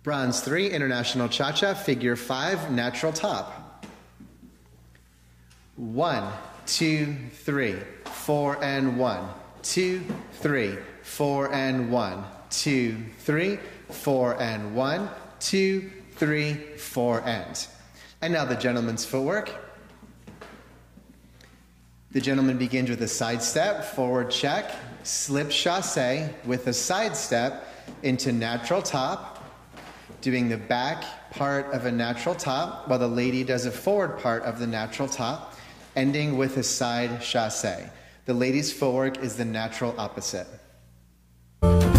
Bronze 3, International Cha-Cha, figure 5, natural top. 1, 2, 3, 4 and 1, 2, 3, 4 and 1, 2, 3, 4 and 1, 2, 3, 4 and. And now the gentleman's footwork. The gentleman begins with a side step, forward check, slip chasse with a side step into natural top, doing the back part of a natural top while the lady does a forward part of the natural top, ending with a side chasse. The lady's footwork is the natural opposite.